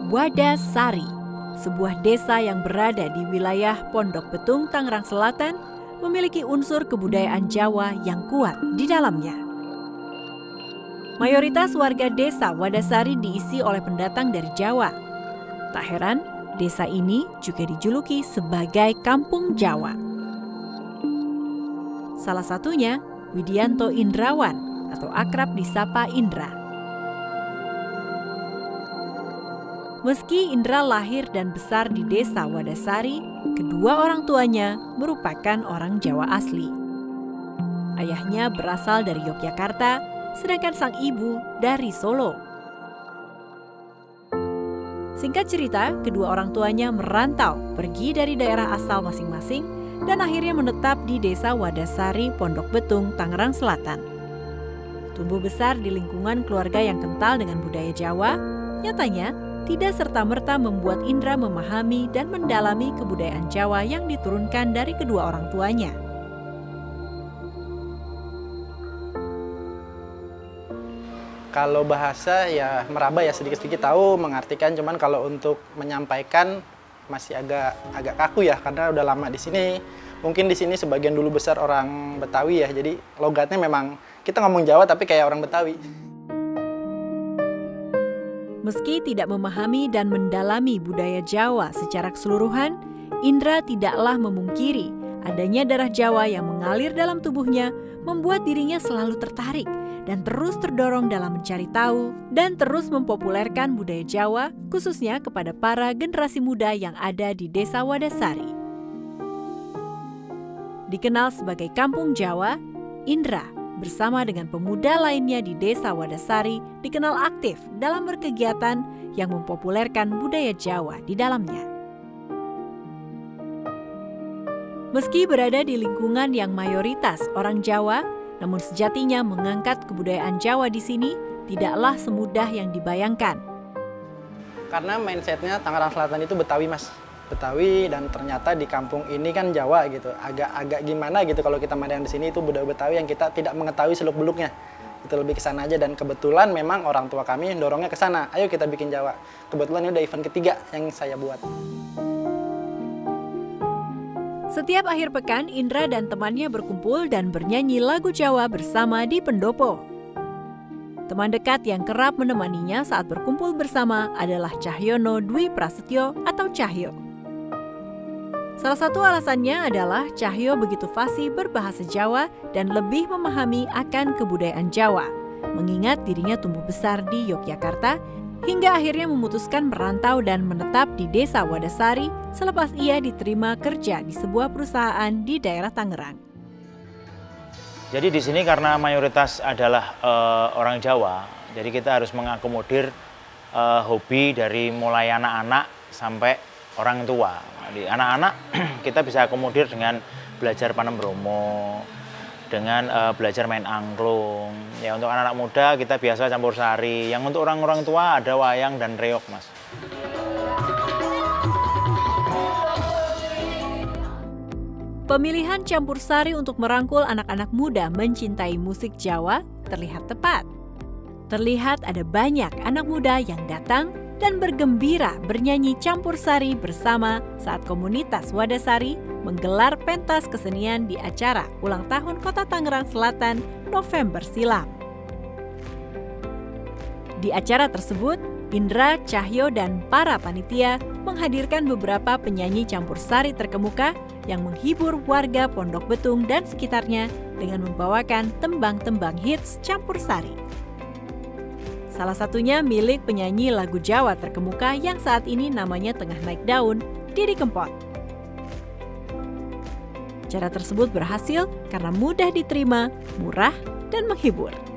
Wadasari, sebuah desa yang berada di wilayah Pondok Betung, Tangerang Selatan, memiliki unsur kebudayaan Jawa yang kuat di dalamnya. Mayoritas warga desa Wadasari diisi oleh pendatang dari Jawa. Tak heran, desa ini juga dijuluki sebagai Kampung Jawa. Salah satunya Widianto Indrawan atau akrab disapa Indra. Meski Indra lahir dan besar di desa Wadasari, kedua orang tuanya merupakan orang Jawa asli. Ayahnya berasal dari Yogyakarta, sedangkan sang ibu dari Solo. Singkat cerita, kedua orang tuanya merantau pergi dari daerah asal masing-masing dan akhirnya menetap di desa Wadasari, Pondok Betung, Tangerang Selatan. Tumbuh besar di lingkungan keluarga yang kental dengan budaya Jawa, nyatanya tidak serta-merta membuat Indra memahami dan mendalami kebudayaan Jawa yang diturunkan dari kedua orang tuanya. Kalau bahasa ya meraba ya, sedikit-sedikit tahu mengartikan, cuman kalau untuk menyampaikan masih agak kaku ya karena udah lama di sini. Mungkin di sini sebagian dulu besar orang Betawi ya, jadi logatnya memang kita ngomong Jawa tapi kayak orang Betawi. Meski tidak memahami dan mendalami budaya Jawa secara keseluruhan, Indra tidaklah memungkiri adanya darah Jawa yang mengalir dalam tubuhnya membuat dirinya selalu tertarik dan terus terdorong dalam mencari tahu dan terus mempopulerkan budaya Jawa, khususnya kepada para generasi muda yang ada di desa Wadasari. Dikenal sebagai Kampung Jawa, Indra bersama dengan pemuda lainnya di desa Wadasari dikenal aktif dalam berkegiatan yang mempopulerkan budaya Jawa di dalamnya. Meski berada di lingkungan yang mayoritas orang Jawa, namun sejatinya mengangkat kebudayaan Jawa di sini tidaklah semudah yang dibayangkan. Karena mindsetnya Tangerang Selatan itu Betawi, Mas. Betawi, dan ternyata di kampung ini kan Jawa gitu. Agak gimana gitu kalau kita mandang di sini itu budaya Betawi yang kita tidak mengetahui seluk-beluknya. Itu lebih ke sana aja, dan kebetulan memang orang tua kami dorongnya ke sana. Ayo kita bikin Jawa. Kebetulan ini udah event ketiga yang saya buat. Setiap akhir pekan, Indra dan temannya berkumpul dan bernyanyi lagu Jawa bersama di pendopo. Teman dekat yang kerap menemaninya saat berkumpul bersama adalah Cahyono Dwi Prasetyo atau Cahyo. Salah satu alasannya adalah Cahyo begitu fasih berbahasa Jawa dan lebih memahami akan kebudayaan Jawa, mengingat dirinya tumbuh besar di Yogyakarta, hingga akhirnya memutuskan merantau dan menetap di desa Wadasari selepas ia diterima kerja di sebuah perusahaan di daerah Tangerang. Jadi di sini karena mayoritas adalah orang Jawa, jadi kita harus mengakomodir hobi dari mulai anak-anak sampai orang tua. Di anak-anak kita bisa akomodir dengan belajar panem bromo, dengan belajar main angklung. Ya, untuk anak-anak muda kita biasa campur sari. Yang untuk orang-orang tua ada wayang dan reog, Mas. Pemilihan campur sari untuk merangkul anak-anak muda mencintai musik Jawa terlihat tepat. Terlihat ada banyak anak muda yang datang dan bergembira bernyanyi campur sari bersama saat komunitas Wadasari menggelar pentas kesenian di acara ulang tahun Kota Tangerang Selatan November silam. Di acara tersebut, Indra, Cahyo, dan para panitia menghadirkan beberapa penyanyi campur sari terkemuka yang menghibur warga Pondok Betung dan sekitarnya dengan membawakan tembang-tembang hits campur sari. Salah satunya milik penyanyi lagu Jawa terkemuka yang saat ini namanya tengah naik daun, Didi Kempot. Cara tersebut berhasil karena mudah diterima, murah, dan menghibur.